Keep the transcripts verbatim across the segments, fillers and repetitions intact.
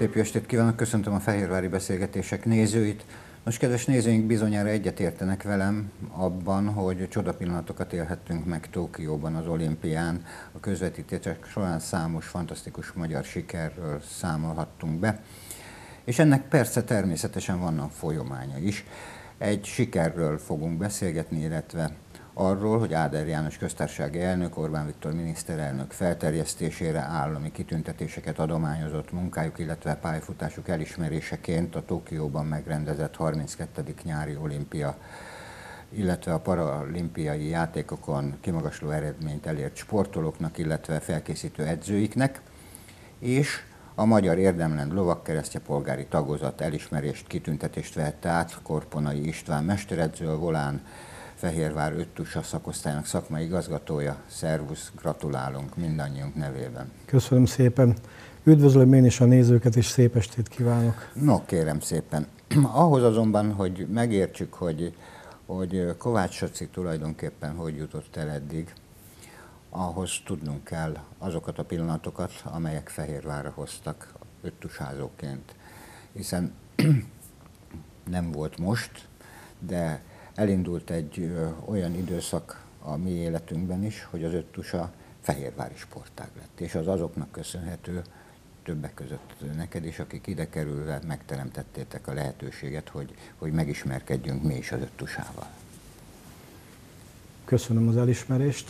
Szép jó estét kívánok, köszöntöm a Fehérvári Beszélgetések nézőit. Most, kedves nézőink, bizonyára egyetértenek velem abban, hogy csodapillanatokat élhettünk meg Tokióban az olimpián. A közvetítések során számos fantasztikus magyar sikerről számolhattunk be. És ennek persze természetesen vannak folyamánya is. Egy sikerről fogunk beszélgetni, illetve arról, hogy Áder János köztársasági elnök, Orbán Viktor miniszterelnök felterjesztésére állami kitüntetéseket adományozott munkájuk, illetve pályafutásuk elismeréseként a Tokióban megrendezett harminckettedik nyári olimpia, illetve a paralimpiai játékokon kimagasló eredményt elért sportolóknak, illetve felkészítő edzőiknek, és a Magyar Érdemrend Lovagkeresztje polgári tagozat elismerést, kitüntetést vette át Korponai István mesteredző, a Volán Fehérvár öttusa szakosztályának szakmai igazgatója. Szervusz, gratulálunk mindannyiunk nevében. Köszönöm szépen. Üdvözlöm én is a nézőket, és szép estét kívánok. No, kérem szépen. Ahhoz azonban, hogy megértsük, hogy, hogy Kovács Saci tulajdonképpen hogy jutott el eddig, ahhoz tudnunk kell azokat a pillanatokat, amelyek Fehérvárra hoztak öttusázóként. Hiszen nem volt most, de elindult egy ö, olyan időszak a mi életünkben is, hogy az öttusa fehérvári sportág lett. És az azoknak köszönhető, többek között neked is, akik ide kerülve megteremtettétek a lehetőséget, hogy, hogy megismerkedjünk mi is az öttusával. Köszönöm az elismerést.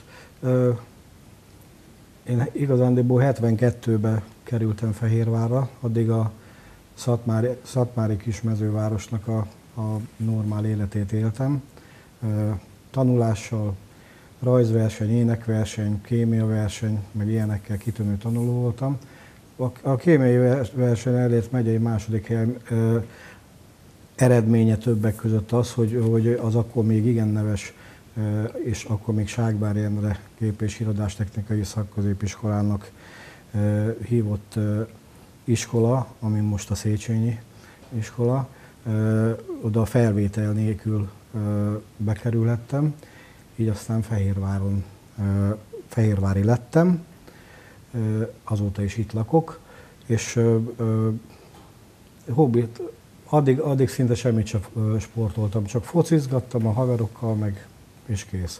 Én igazándiból hetvenkettőben kerültem Fehérvárra, addig a Szatmári, Szatmári kismezővárosnak a, a normál életét éltem. Tanulással, rajzverseny, énekverseny, kémiaverseny, meg ilyenekkel kitűnő tanuló voltam. A kémiai verseny elért megyei második hely eredménye többek között az, hogy, hogy az akkor még igen neves, és akkor még Ságbár Endre Gép- és Irodástechnikai Szakközépiskolának hívott iskola, ami most a Széchenyi iskola, oda felvétel nélkül bekerülhettem, így aztán Fehérváron, fehérvári lettem, azóta is itt lakok, és hobbit, addig, addig szinte semmit sem sportoltam, csak focizgattam a haverokkal, meg és kész.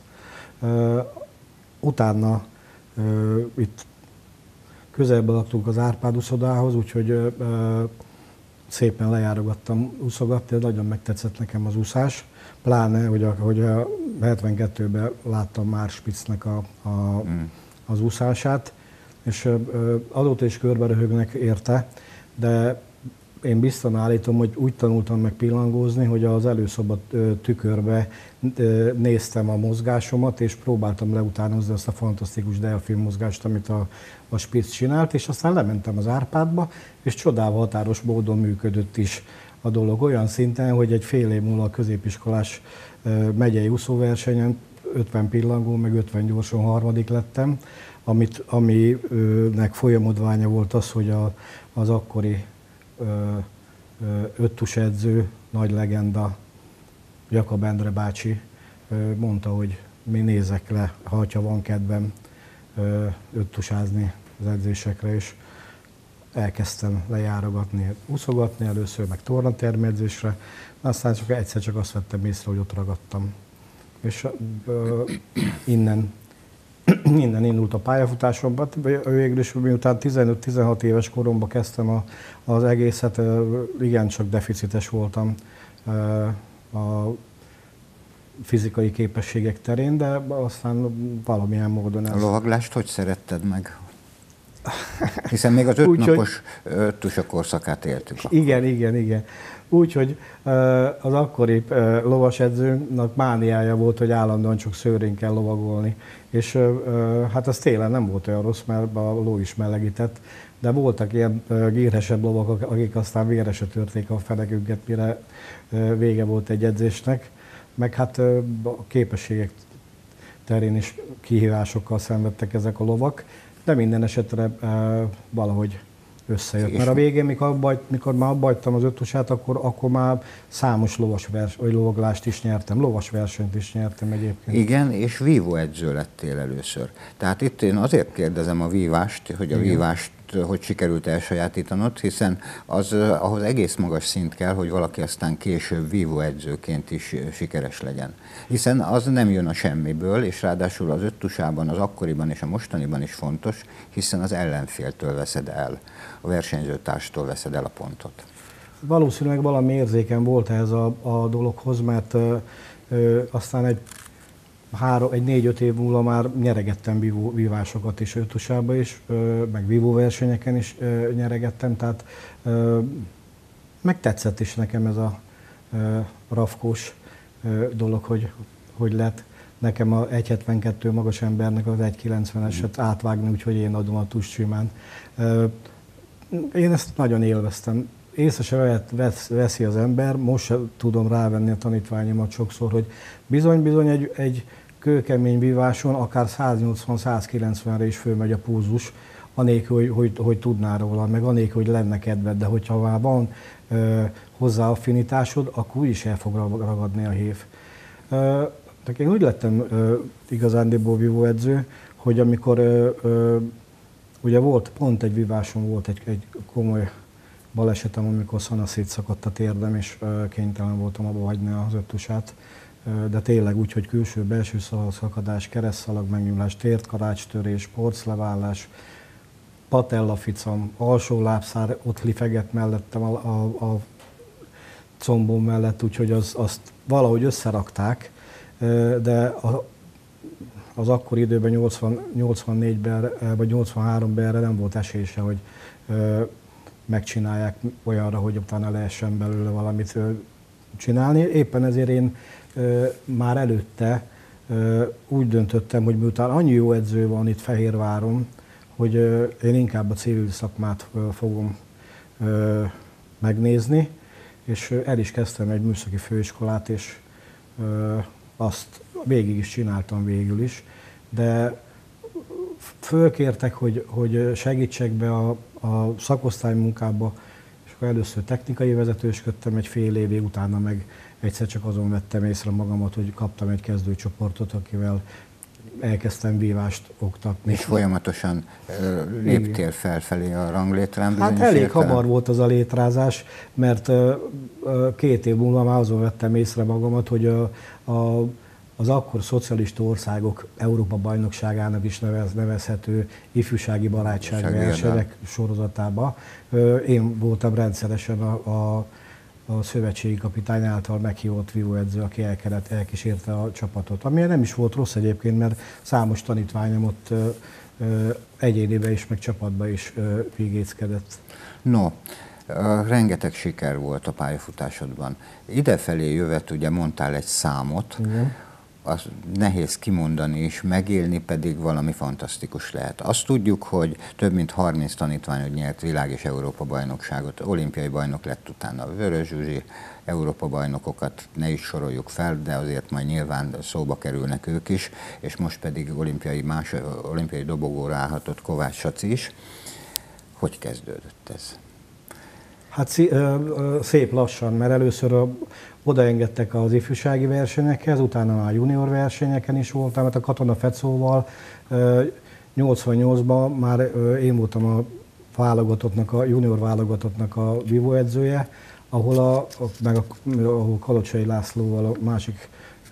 Utána itt közelben laktunk az Árpád uszodához, úgyhogy szépen lejárogattam úszogatni, nagyon megtetszett nekem az úszás. Pláne, hogy a, hogy a hetvenkettőben láttam már Spitznek a, a, az úszását, és azóta is körbe röhögnek érte, de én biztosan állítom, hogy úgy tanultam meg pillangózni, hogy az előszoba tükörbe néztem a mozgásomat, és próbáltam leutánozni azt a fantasztikus delfin mozgást, amit a, a Spitz csinált, és aztán lementem az Árpádba, és csodával határos módon működött is a dolog olyan szinten, hogy egy fél év múlva a középiskolás megyei úszóversenyen ötven pillangó, meg ötven gyorson harmadik lettem, amit, aminek folyamodványa volt az, hogy a, az akkori öttus edző, nagy legenda, Jakab Endre bácsi mondta, hogy mi nézek le, ha van kedvem öttusázni az edzésekre, és elkezdtem lejárogatni, úszogatni először, meg tornatermedzésre, aztán csak egyszer csak azt vettem észre, hogy ott ragadtam. És uh, innen, innen indult a pályafutásom. Végül is miután tizenöt-tizenhat éves koromban kezdtem a, az egészet, uh, igencsak deficites voltam uh, a fizikai képességek terén, de aztán valamilyen módon ez... A lovaglást hogy szeretted meg? Hiszen még az ötnapos öttusa korszakát éltük. Igen, akkor. igen, igen. Úgyhogy az akkori lovasedzőnek mániája volt, hogy állandóan csak szőrén kell lovagolni. És hát az télen nem volt olyan rossz, mert a ló is melegített, de voltak ilyen gírhesebb lovak, akik aztán vérre törték a feneküket, mire vége volt egy edzésnek. Meg hát a képességek terén is kihívásokkal szenvedtek ezek a lovak, de minden esetre e, valahogy összejött. Mert a végén, mikor, bajt, mikor már abbajtam az öttusát, akkor, akkor már számos lovas vers, vagy lovaglást is nyertem, lovas versenyt is nyertem egyébként. Igen, és vívóedző lettél először. Tehát itt én azért kérdezem a vívást, hogy a Igen. vívást hogy sikerült elsajátítanod, hiszen az ahhoz egész magas szint kell, hogy valaki aztán később vívóedzőként is sikeres legyen. Hiszen az nem jön a semmiből, és ráadásul az öttusában, az akkoriban és a mostaniban is fontos, hiszen az ellenféltől veszed el, a versenyzőtárstól veszed el a pontot. Valószínűleg valami érzéken volt ez a, a dologhoz, mert ö, ö, aztán egy, három, egy négy-öt év múlva már nyeregettem vívó, vívásokat is öttusába is, ö, meg vívóversenyeken is ö, nyeregettem, tehát ö, meg tetszett is nekem ez a ö, rafkós ö, dolog, hogy, hogy lett nekem a egy hetvenkettő magas embernek az egy kilencveneset átvágni, úgyhogy én adom a tust simán. Ö, én ezt nagyon élveztem. Észre se vesz, veszi az ember, most sem tudom rávenni a tanítványomat sokszor, hogy bizony-bizony egy, egy kőkemény víváson akár száznyolcvan-százkilencvenre is fölmegy a pulzus, anélkül, hogy, hogy, hogy tudnál róla, meg anélkül, hogy lenne kedved, de hogyha már van ö, hozzá affinitásod, akkor úgyis el fog ragadni a hév. Ö, én úgy lettem ö, igazándiból vívóedző, hogy amikor ö, ö, ugye volt, pont egy víváson volt egy, egy komoly balesetem, amikor szana szétszakadt a térdem, és kénytelen voltam abba hagyni az öttusát. De tényleg úgy, hogy külső-belső szakadás, keresztszalag megnyúlás, térdkarácstörés, porclevállás, patellaficam, alsó lábszár ott lifegett mellettem a, a, a combom mellett, úgyhogy az, azt valahogy összerakták, de a, az akkori időben nyolcvan, nyolcvannégyben vagy nyolcvanháromban erre nem volt esése, hogy megcsinálják olyanra, hogy utána lehessen belőle valamit csinálni. Éppen ezért én ö, már előtte ö, úgy döntöttem, hogy miután annyi jó edző van itt Fehérváron, hogy ö, én inkább a civil szakmát ö, fogom ö, megnézni, és ö, el is kezdtem egy műszaki főiskolát, és ö, azt végig is csináltam végül is, de fölkértek, hogy, hogy segítsek be a, a szakosztály munkába, és akkor először technikai vezetősködtem egy fél évig, utána meg egyszer csak azon vettem észre magamat, hogy kaptam egy kezdőcsoportot, akivel elkezdtem vívást oktatni. És folyamatosan uh, léptél felfelé a ranglétrán? Hát elég értelem? Hamar volt az a létrázás, mert uh, két év múlva már azon vettem észre magamat, hogy a, a az akkor szocialista országok Európa-bajnokságának is nevez, nevezhető ifjúsági barátságversenyek sorozatába. Én voltam rendszeresen a, a, a szövetségi kapitány által meghívott vívóedző, aki elkeret, elkísérte a csapatot. Ami nem is volt rossz egyébként, mert számos tanítványom ott egyénibe is, meg csapatba is végéckedett. No, rengeteg siker volt a pályafutásodban. Idefelé jövet, ugye mondtál egy számot, igen. Az nehéz kimondani és megélni, pedig valami fantasztikus lehet. Azt tudjuk, hogy több mint harminc tanítványod nyert világ- és Európa-bajnokságot, olimpiai bajnok lett utána a Vörös Zsuzsi, Európa-bajnokokat ne is soroljuk fel, de azért majd nyilván szóba kerülnek ők is, és most pedig olimpiai, más, olimpiai dobogóra állhatott Kovács Saci is. Hogy kezdődött ez? Hát szép lassan, mert először a, odaengedtek az ifjúsági versenyekhez, utána már junior versenyeken is voltam, mert a Katona Fecóval nyolcvannyolcban már én voltam a válogatottnak, a junior válogatottnak a vívóedzője, ahol, a, meg a, ahol Kalocsai Lászlóval, a másik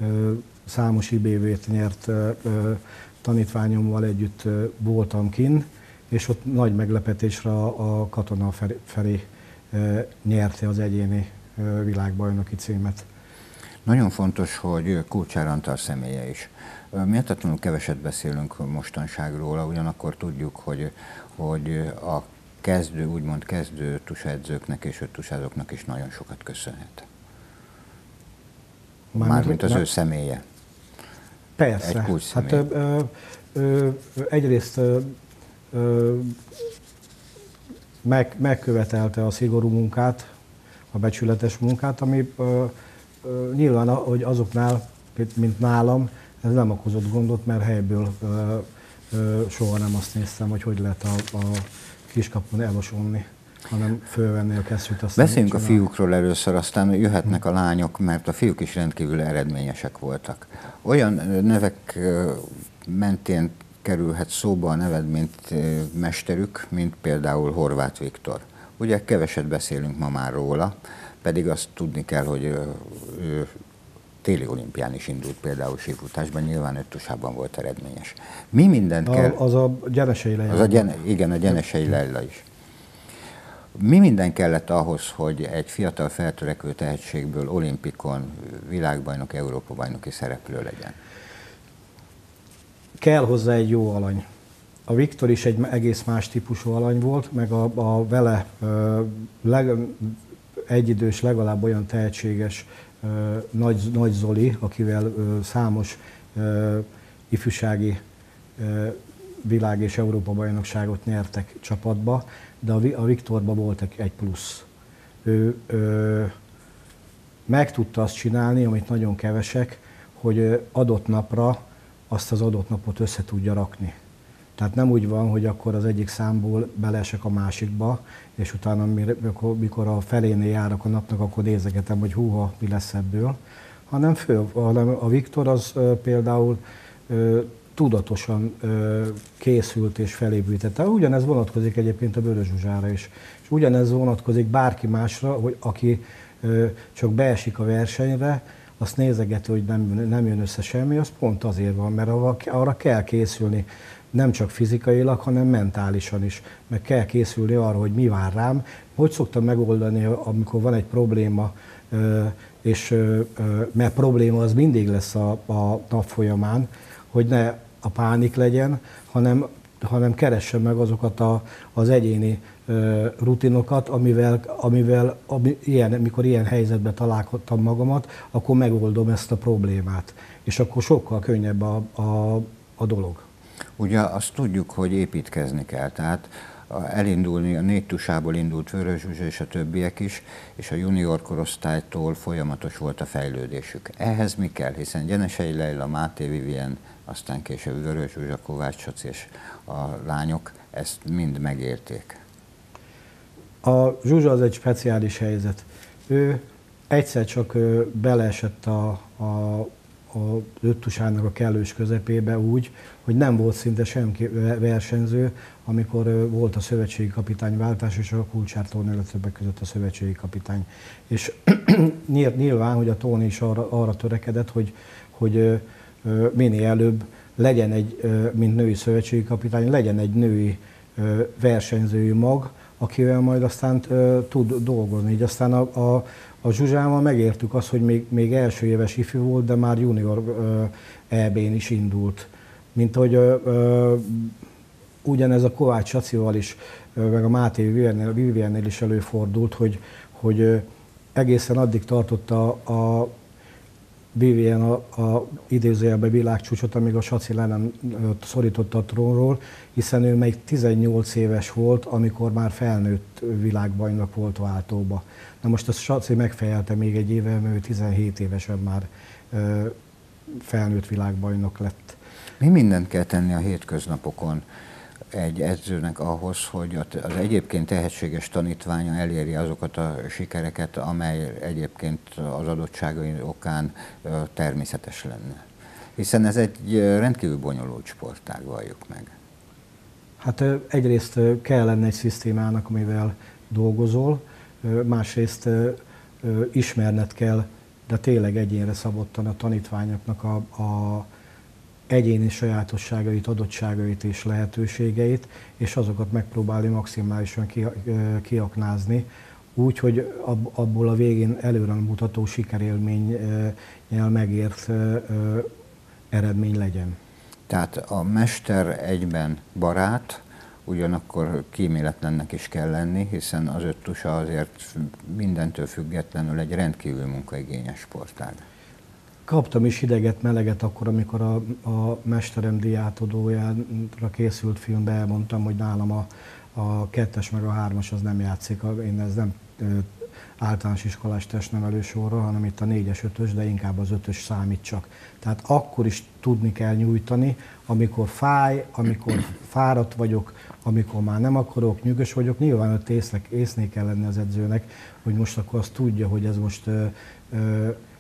számos i bé vét nyert tanítványommal együtt voltam kinn, és ott nagy meglepetésre a, a Katona Feri nyerte az egyéni világbajnoki címet. Nagyon fontos, hogy Kulcsár Antal személye is. Méltatlanul keveset beszélünk mostanság róla, ugyanakkor tudjuk, hogy, hogy a kezdő, úgymond kezdő tusedzőknek és öttusázóknak is nagyon sokat köszönhet. Mármint az ő személye. Persze. Egy kulcs személy. Hát, ö, ö, egyrészt ö, ö, meg, megkövetelte a szigorú munkát, a becsületes munkát, ami ö, ö, nyilván, hogy azoknál, mint nálam, ez nem okozott gondot, mert helyből ö, ö, soha nem azt néztem, hogy hogy lehet a, a kiskapun elvasolni, hanem fölvenni a kesztyűt. Beszéljünk a fiúkról először, aztán jöhetnek a lányok, mert a fiúk is rendkívül eredményesek voltak. Olyan nevek mentén kerülhet szóba a neved, mint mesterük, mint például Horváth Viktor. Ugye keveset beszélünk ma már róla, pedig azt tudni kell, hogy ő téli olimpián is indult például sífutásban, nyilván öttusában volt eredményes. Mi mindent kell... A, az a Gyenesei Leila. Az a gyene, igen, a Gyenesei Leila is. Mi minden kellett ahhoz, hogy egy fiatal feltörekvő tehetségből olimpikon, világbajnok, Európa-bajnoki szereplő legyen? Kell hozzá egy jó alany. A Viktor is egy egész más típusú alany volt, meg a, a vele ö, leg, egyidős, legalább olyan tehetséges ö, Nagy, Nagy Zoli, akivel ö, számos ö, ifjúsági ö, világ- és Európa-bajnokságot nyertek csapatba, de a, a Viktorban volt egy plusz. Ő ö, meg tudta azt csinálni, amit nagyon kevesek, hogy adott napra azt az adott napot össze tudja rakni. Tehát nem úgy van, hogy akkor az egyik számból beleesek a másikba, és utána, mikor, mikor a felénél járok a napnak, akkor nézegetem, hogy húha, mi lesz ebből. Hanem, fő, hanem a Viktor az például ö, tudatosan ö, készült és felépítette. Ugyanez vonatkozik egyébként a Vörös Zsuzsára is. És ugyanez vonatkozik bárki másra, hogy aki ö, csak beesik a versenyre, azt nézegeti, hogy nem, nem jön össze semmi, az pont azért van, mert arra kell készülni. Nem csak fizikailag, hanem mentálisan is. Meg kell készülni arra, hogy mi vár rám. Hogy szoktam megoldani, amikor van egy probléma, és mert probléma az mindig lesz a, a nap folyamán, hogy ne a pánik legyen, hanem, hanem keressem meg azokat a, az egyéni rutinokat, amivel, amivel ami, ilyen, mikor ilyen helyzetben találkoztam magamat, akkor megoldom ezt a problémát. És akkor sokkal könnyebb a, a, a dolog. Ugye azt tudjuk, hogy építkezni kell, tehát elindulni, a négy tusából indult Vörös Zsuzsa és a többiek is, és a junior korosztálytól folyamatos volt a fejlődésük. Ehhez mi kell? Hiszen Gyenesei Leila, Máté Vivien, aztán később Vörös Zsuzsa, Kovács Csaci és a lányok ezt mind megérték. A Zsuzsa az egy speciális helyzet. Ő egyszer csak beleesett a, a, a öttusának a kellős közepébe úgy, hogy nem volt szinte semki versenyző, amikor volt a szövetségi kapitányváltás, és a Kulcsár Tóni többek között a szövetségi kapitány. És nyilván, hogy a Tóni is arra, arra törekedett, hogy, hogy minél előbb legyen egy, mint női szövetségi kapitány, legyen egy női versenyzői mag, akivel majd aztán tud dolgozni. Így aztán a, a, a Zsuzsával megértük azt, hogy még, még első éves ifjú volt, de már junior é bén is indult. Mint hogy ö, ö, ugyanez a Kovács Csacival is, ö, meg a Máté Viviennél is előfordult, hogy, hogy ö, egészen addig tartott a, a Vivien a, a idézőjelben világcsúcsot, amíg a Csaci le nem szorította a trónról, hiszen ő még tizennyolc éves volt, amikor már felnőtt világbajnok volt váltóba. Na most a Csaci megfejelte még egy éve, mert ő tizenhét évesen már ö, felnőtt világbajnok lett. Mi mindent kell tenni a hétköznapokon egy edzőnek ahhoz, hogy az egyébként tehetséges tanítványa elérje azokat a sikereket, amely egyébként az adottságai okán természetes lenne? Hiszen ez egy rendkívül bonyolult sportág, valljuk meg. Hát egyrészt kell lenne egy szisztémának, amivel dolgozol, másrészt ismerned kell, de tényleg egyénre szabottan a tanítványoknak a, a egyéni sajátosságait, adottságait és lehetőségeit, és azokat megpróbálni maximálisan kiaknázni, úgy, hogy abból a végén előre mutató sikerélménnyel megért eredmény legyen. Tehát a mester egyben barát, ugyanakkor kíméletlennek is kell lenni, hiszen az öttusa azért mindentől függetlenül egy rendkívül munkaigényes sportág. Kaptam is hideget, meleget akkor, amikor a, a mesterem díjátadójára készült filmbe elmondtam, hogy nálam a, a kettes meg a hármas az nem játszik. Én ez nem általános iskolás testnevelő sorra, hanem itt a négyes, ötös, de inkább az ötös számít csak. Tehát akkor is tudni kell nyújtani, amikor fáj, amikor fáradt vagyok, amikor már nem akarok, nyűgös vagyok. Nyilván ott észnek, észnél kell lenni az edzőnek, hogy most akkor azt tudja, hogy ez most ö, ö,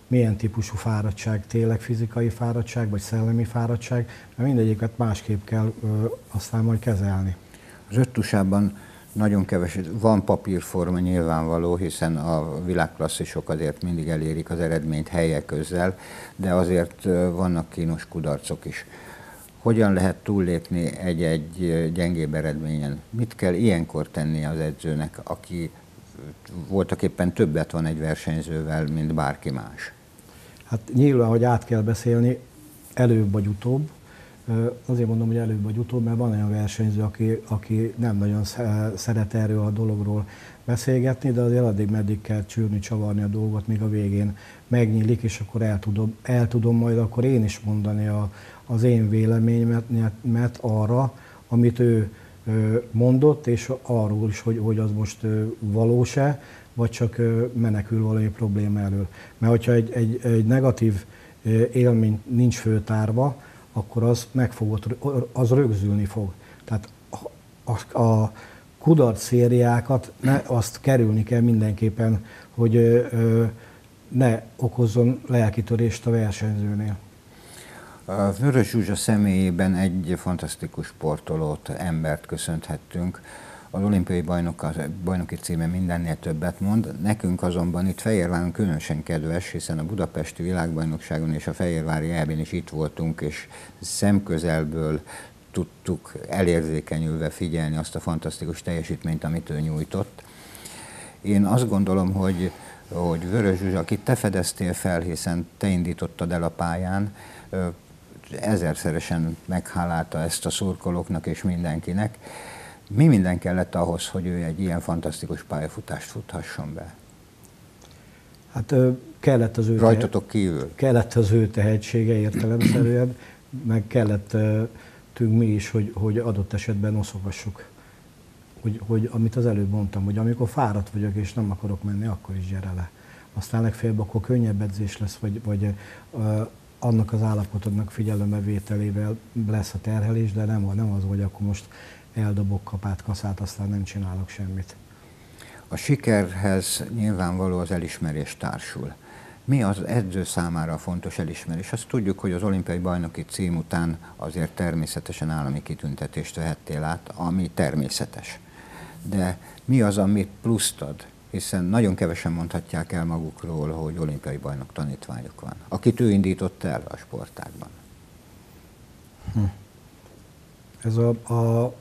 milyen típusú fáradtság, tényleg fizikai fáradtság, vagy szellemi fáradtság, mert mindegyiket másképp kell ö, aztán majd kezelni. Az öttusában nagyon kevés, van papírforma nyilvánvaló, hiszen a világklasszisok azért mindig elérik az eredményt helyek közel, de azért vannak kínos kudarcok is. Hogyan lehet túllépni egy-egy gyengébb eredményen? Mit kell ilyenkor tenni az edzőnek, aki voltak éppen többet van egy versenyzővel, mint bárki más? Hát nyilván, hogy át kell beszélni előbb vagy utóbb. Azért mondom, hogy előbb vagy utóbb, mert van olyan versenyző, aki, aki nem nagyon szeret erről a dologról beszélgetni, de azért addig meddig kell csűrni, csavarni a dolgot, míg a végén megnyílik, és akkor el tudom, el tudom majd akkor én is mondani a, az én véleményemet arra, amit ő mondott, és arról is, hogy, hogy az most valós-e, vagy csak menekül valami probléma elől. Mert hogyha egy, egy, egy negatív élmény nincs föltárva, akkor az megfogott, az rögzülni fog. Tehát a, a kudarc szériákat, ne, azt kerülni kell mindenképpen, hogy ö, ne okozzon lelkitörést a versenyzőnél. A Vörös Zsuzsa személyében egy fantasztikus sportolót, embert köszönhettünk. Az olimpiai bajnok, az bajnoki címe mindennél többet mond. Nekünk azonban itt Fehérváron különösen kedves, hiszen a budapesti világbajnokságon és a fehérvári é bén is itt voltunk, és szemközelből tudtuk elérzékenyülve figyelni azt a fantasztikus teljesítményt, amit ő nyújtott. Én azt gondolom, hogy, hogy Vörös Zsuzsa, akit te fedeztél fel, hiszen te indítottad el a pályán, ezerszeresen meghálálta ezt a szurkolóknak és mindenkinek. Mi minden kellett ahhoz, hogy ő egy ilyen fantasztikus pályafutást futhasson be? Hát kellett az ő, Rajtatok kívül? Kellett az ő tehetsége értelemszerűen, meg kellettünk mi is, hogy, hogy adott esetben oszogassuk. Hogy, hogy amit az előbb mondtam, hogy amikor fáradt vagyok és nem akarok menni, akkor is gyere le. Aztán legfeljebb akkor könnyebb edzés lesz, vagy, vagy uh, annak az állapotodnak figyelembevételével lesz a terhelés, de nem, nem az, hogy akkor most eldobok kapát, kaszát, aztán nem csinálok semmit. A sikerhez nyilvánvaló az elismerés társul. Mi az edző számára a fontos elismerés? Azt tudjuk, hogy az olimpiai bajnoki cím után azért természetesen állami kitüntetést vehettél át, ami természetes. De mi az, amit pluszt ad? Hiszen nagyon kevesen mondhatják el magukról, hogy olimpiai bajnok tanítványuk van. Akit ő indított el a sportágban. Hm. Ez a, a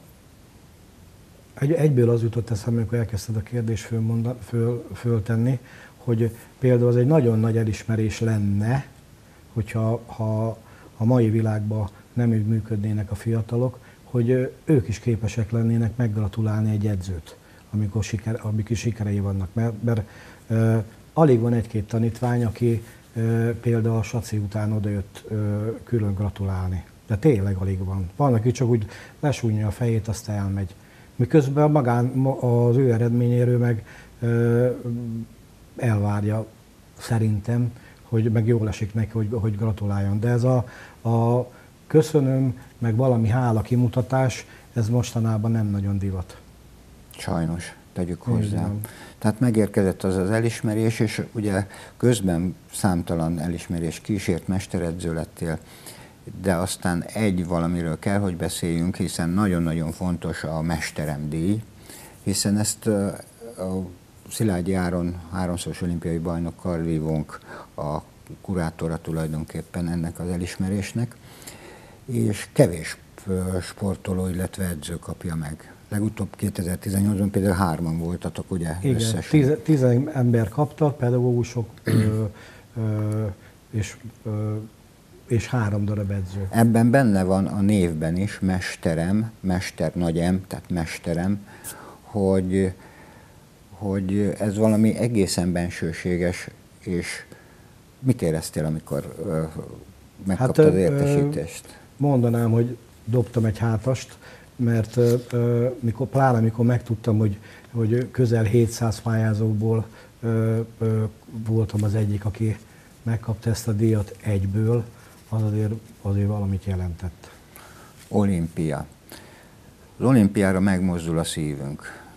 Egy, egyből az jutott eszembe, amikor elkezdted a kérdést föl, föl, föltenni, hogy például az egy nagyon nagy elismerés lenne, hogyha ha a mai világban nem úgy működnének a fiatalok, hogy ők is képesek lennének meggratulálni egy edzőt, amikor, siker, amikor sikerei vannak. Mert, mert e, alig van egy-két tanítvány, aki e, például a saci után odajött e, külön gratulálni. De tényleg alig van. Van, aki csak úgy lesúnyja a fejét, aztán elmegy. Miközben magán az ő eredményéről meg ö, elvárja szerintem, hogy meg jól esik neki, hogy, hogy gratuláljon. De ez a, a köszönöm, meg valami hála kimutatás, ez mostanában nem nagyon divat. Sajnos, tegyük hozzá. Tehát megérkezett az az elismerés, és ugye közben számtalan elismerés kísért, mesteredző lettél, de aztán egy valamiről kell, hogy beszéljünk, hiszen nagyon-nagyon fontos a mesteremdíj, hiszen ezt a Szilágyi Áron háromszoros olimpiai bajnokkal vívunk a kurátora tulajdonképpen ennek az elismerésnek, és kevés sportoló, illetve edző kapja meg. Legutóbb kétezer-tizennyolcban például hárman voltatok, ugye? Igen, összesen. tíz ember kapta, pedagógusok ö, ö, és ö, és három darab edző. Ebben benne van a névben is, mesterem, mester nagy M, tehát mesterem, hogy, hogy ez valami egészen bensőséges, és mit éreztél, amikor uh, megkaptad hát, az értesítést? Mondanám, hogy dobtam egy hátast, mert uh, mikor, pláne amikor megtudtam, hogy, hogy közel hétszáz pályázóból uh, uh, voltam az egyik, aki megkapta ezt a díjat egyből, az azért, azért valamit jelentett. Olimpia. Az olimpiára megmozdul a szívünk.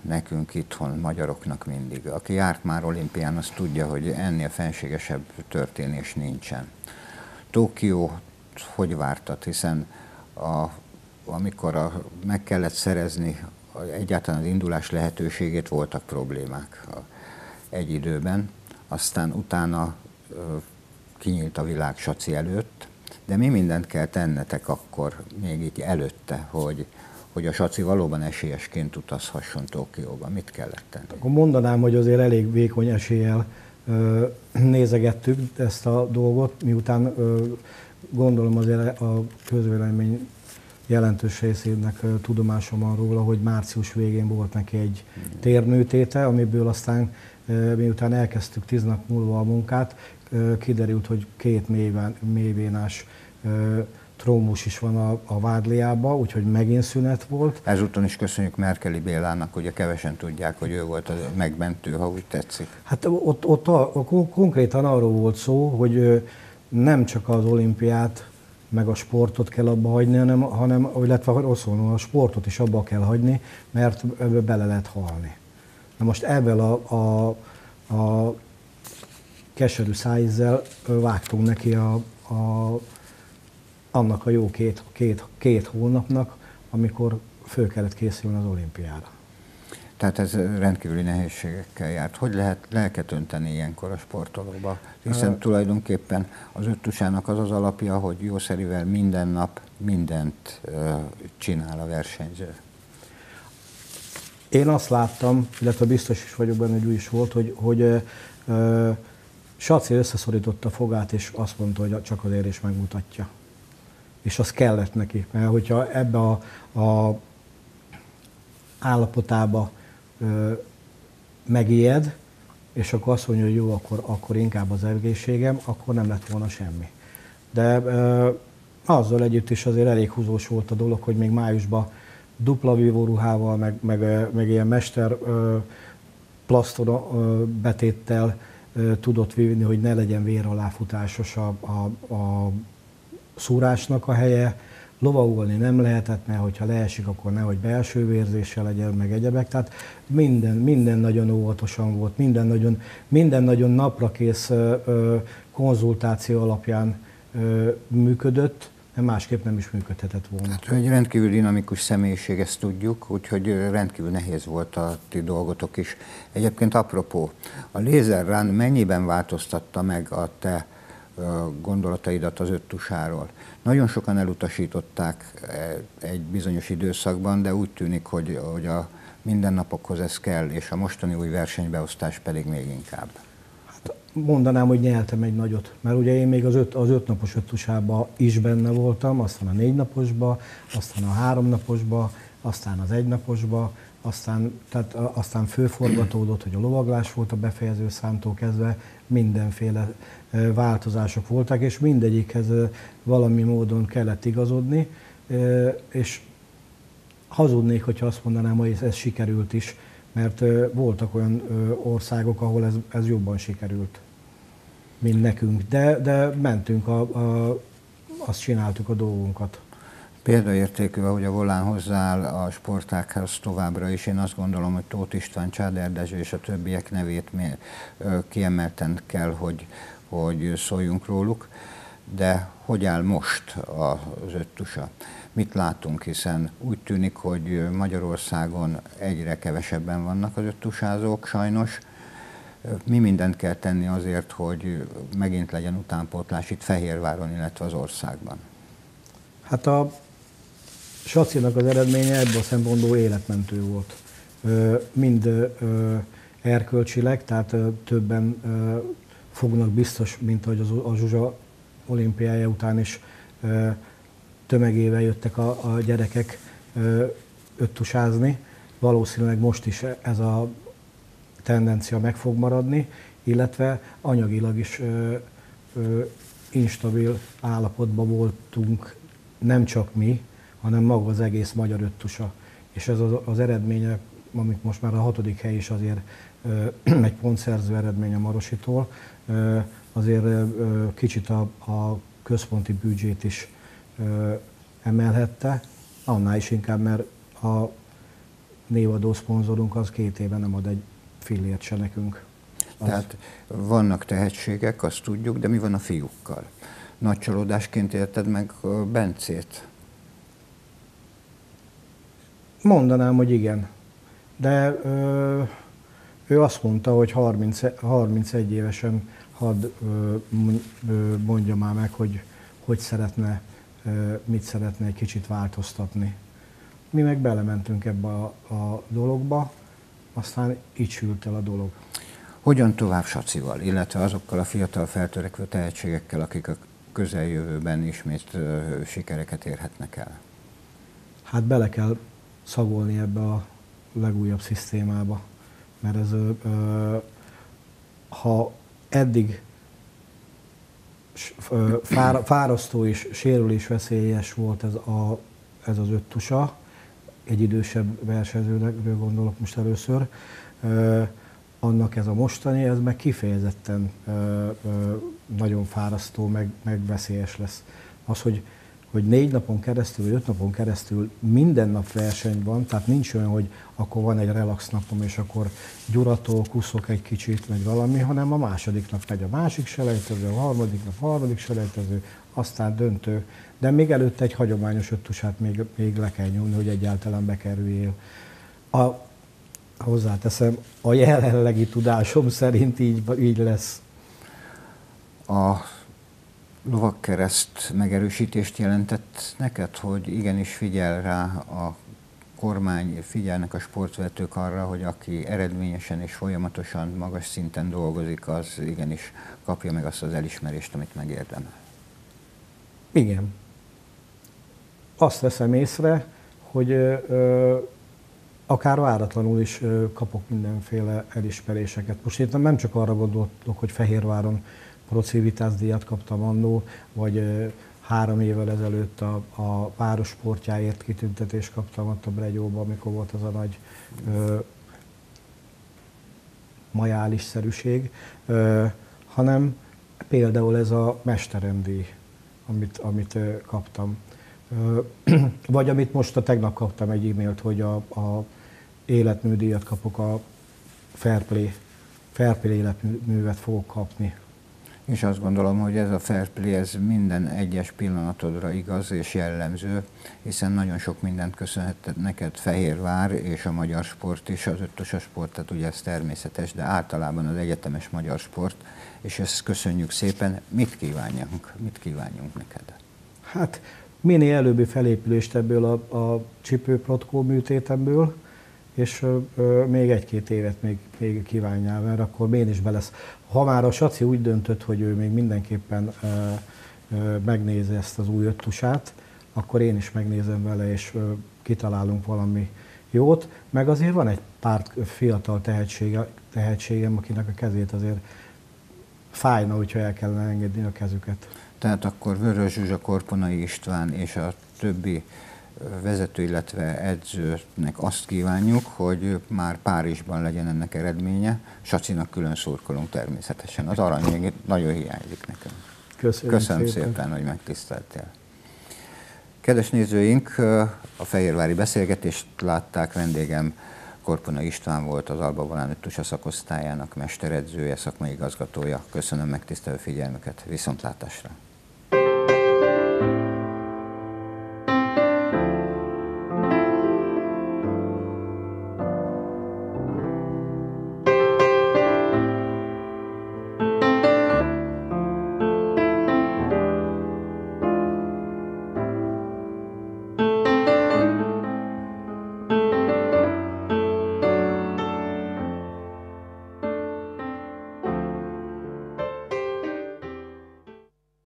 nekünk itthon, magyaroknak mindig. Aki járt már olimpián, az tudja, hogy ennél fenségesebb történés nincsen. Tokió hogy vártad, hiszen a, amikor a, meg kellett szerezni egyáltalán az indulás lehetőségét, voltak problémák egy időben, aztán utána kinyílt a világ Saci előtt, de mi mindent kell tennetek akkor, még így előtte, hogy, hogy a Saci valóban esélyesként utazhasson Tokióba? Mit kellett tenni? Akkor mondanám, hogy azért elég vékony eséllyel ö, nézegettük ezt a dolgot, miután ö, gondolom azért a közvélemény jelentős részének ö, tudomásom van róla, hogy március végén volt neki egy térműtéte, amiből aztán ö, miután elkezdtük tíz nap múlva a munkát, ö, kiderült, hogy két mélyvénás trómus is van a, a vádliába, úgyhogy megint szünet volt. Ezúton is köszönjük Merkeli Bélának, ugye kevesen tudják, hogy ő volt a megmentő, ha úgy tetszik. Hát ott, ott a, a, konkrétan arról volt szó, hogy nem csak az olimpiát meg a sportot kell abba hagyni, hanem, hanem illetve rosszul, a sportot is abba kell hagyni, mert ebbe bele lehet halni. Na most ebben a, a, a keserű szájízzel vágtunk neki a, a annak a jó két, két, két hónapnak, amikor föl kellett készülni az olimpiára. Tehát ez rendkívüli nehézségekkel járt. Hogy lehet lelket önteni ilyenkor a sportolóba? Hiszen uh, tulajdonképpen az öttusának az az alapja, hogy jószerivel minden nap mindent uh, csinál a versenyző. Én azt láttam, illetve biztos is vagyok benne, hogy úgy is volt, hogy, hogy uh, Saci összeszorította a fogát, és azt mondta, hogy csak az érés megmutatja. És az kellett neki, mert hogyha ebbe a, a állapotába ö, megijed, és akkor azt mondja, hogy jó, akkor, akkor inkább az egészségem, akkor nem lett volna semmi. De ö, azzal együtt is azért elég húzós volt a dolog, hogy még májusban dupla vívóruhával, meg, meg, meg ilyen mester ö, plasztor ö, betéttel ö, tudott vívni, hogy ne legyen vér aláfutásos a, a, a szúrásnak a helye, lovagolni nem lehetett, mert hogyha leesik, akkor nehogy belső vérzéssel legyen, meg egyebek. Tehát minden, minden nagyon óvatosan volt, minden nagyon, minden nagyon naprakész konzultáció alapján ö, működött, mert másképp nem is működhetett volna. Hát, egy rendkívül dinamikus személyiség, ezt tudjuk, úgyhogy rendkívül nehéz volt a ti dolgotok is. Egyébként apropó, a Laser Run mennyiben változtatta meg a te gondolataidat az öttusáról? Nagyon sokan elutasították egy bizonyos időszakban, de úgy tűnik, hogy, hogy a mindennapokhoz ez kell, és a mostani új versenybeosztás pedig még inkább. Hát mondanám, hogy nyeltem egy nagyot, mert ugye én még az öt, az öt napos öttusában is benne voltam, aztán a négy naposba, aztán a három naposba, aztán az egy naposba, aztán, tehát aztán fölforgatódott, hogy a lovaglás volt a befejező számtól kezdve, mindenféle változások voltak, és mindegyikhez valami módon kellett igazodni, és hazudnék, hogyha azt mondanám, hogy ez sikerült is, mert voltak olyan országok, ahol ez, ez jobban sikerült, mint nekünk, de, de mentünk, a, a, azt csináltuk a dolgunkat. Példaértékű, ahogy a Volán hozzááll a sportághoz továbbra is. Én azt gondolom, hogy Tóth István, Csáder Dezső és a többiek nevét kiemelten kell, hogy, hogy szóljunk róluk. De hogy áll most az öttusa? Mit látunk, hiszen úgy tűnik, hogy Magyarországon egyre kevesebben vannak az öttusázók, sajnos. Mi mindent kell tenni azért, hogy megint legyen utánpótlás itt Fehérváron, illetve az országban? Hát a Sacinak az eredménye ebből a szempontból életmentő volt. Mind erkölcsileg, tehát többen fognak biztos, mint ahogy a Zsuzsa olimpiája után is tömegével jöttek a, a gyerekek öttusázni. Valószínűleg most is ez a tendencia meg fog maradni, illetve anyagilag is instabil állapotban voltunk, nem csak mi, hanem maga az egész magyar öttusa. És ez az, az eredménye, amik most már a hatodik hely is azért egy pontszerző eredmény a Marositól, azért kicsit a, a központi büdzsét is emelhette, annál is inkább, mert a névadó szponzorunk az két éve nem ad egy fillért se nekünk. Az... Tehát vannak tehetségek, azt tudjuk, de mi van a fiúkkal? Nagy csalódásként élted meg Bencét? Mondanám, hogy igen. De ö, ő azt mondta, hogy harminc, harmincegy évesen hadd ö, mondja már meg, hogy hogy szeretne, ö, mit szeretne egy kicsit változtatni. Mi meg belementünk ebbe a, a dologba, aztán így sült el a dolog. Hogyan tovább Sacival, illetve azokkal a fiatal feltörekvő tehetségekkel, akik a közeljövőben ismét ö, sikereket érhetnek el? Hát bele kell szagolni ebbe a legújabb szisztémába, mert ez, ö, ha eddig fárasztó és sérülésveszélyes volt ez, a, ez az öt tusa, egy idősebb versenyzőről gondolok most először, ö, annak ez a mostani, ez meg kifejezetten ö, ö, nagyon fárasztó, meg, meg veszélyes lesz. Az, hogy hogy négy napon keresztül, vagy öt napon keresztül minden nap verseny van, tehát nincs olyan, hogy akkor van egy relax napom, és akkor gyuratol, kuszok egy kicsit, vagy valami, hanem a második nap megy a másik selejtező, a harmadik nap a harmadik selejtező, aztán döntő. De még előtte egy hagyományos öttusát még, még le kell nyomni, hogy egyáltalán bekerüljél. A, hozzáteszem, a jelenlegi tudásom szerint így, így lesz. A lovagkereszt megerősítést jelentett neked, hogy igenis figyel rá a kormány, figyelnek a sportvetők arra, hogy aki eredményesen és folyamatosan magas szinten dolgozik, az igenis kapja meg azt az elismerést, amit megérdemel? Igen. Azt veszem észre, hogy ö, akár váratlanul is ö, kapok mindenféle elismeréseket. Most én nem csak arra gondolok, hogy Fehérváron Procivitas díjat kaptam annó, vagy ö, három évvel ezelőtt a, a város sportjáért kitüntetést kaptam ott a Bregyóban, amikor volt az a nagy ö, majális-szerűség, ö, hanem például ez a mesteremdíj, amit, amit ö, kaptam. Ö, vagy amit most a tegnap kaptam egy e-mailt, hogy a, a életműdíjat kapok, a Fair Play, Fair Play életművet fogok kapni. És azt gondolom, hogy ez a fair play, ez minden egyes pillanatodra igaz és jellemző, hiszen nagyon sok mindent köszönhet neked Fehérvár és a magyar sport is, az öttusa sport, tehát ugye ez természetes, de általában az egyetemes magyar sport, és ezt köszönjük szépen. Mit kívánjunk, mit kívánjunk neked? Hát minél előbbi felépülést ebből a, a csipőprotkó műtétemből, és ö, ö, még egy-két évet még, még kívánjál, mert akkor én is belesz. Ha már a Saci úgy döntött, hogy ő még mindenképpen ö, ö, megnézi ezt az új öttusát, akkor én is megnézem vele, és ö, kitalálunk valami jót. Meg azért van egy pár fiatal tehetsége, tehetségem, akinek a kezét azért fájna, hogyha el kellene engedni a kezüket. Tehát akkor Vörös Zsuzsa, Korponai István és a többi vezető, illetve edzőnek azt kívánjuk, hogy már Párizsban legyen ennek eredménye. Sacinak külön szurkolunk természetesen. Az arany még nagyon hiányzik nekünk. Köszönöm, Köszönöm szépen. szépen, hogy megtiszteltél. Kedves nézőink, a fehérvári beszélgetést látták, vendégem Korponai István volt, az Alba Volán öttusa szakosztályának mesteredzője, szakmai igazgatója. Köszönöm megtisztelő figyelmüket, viszontlátásra!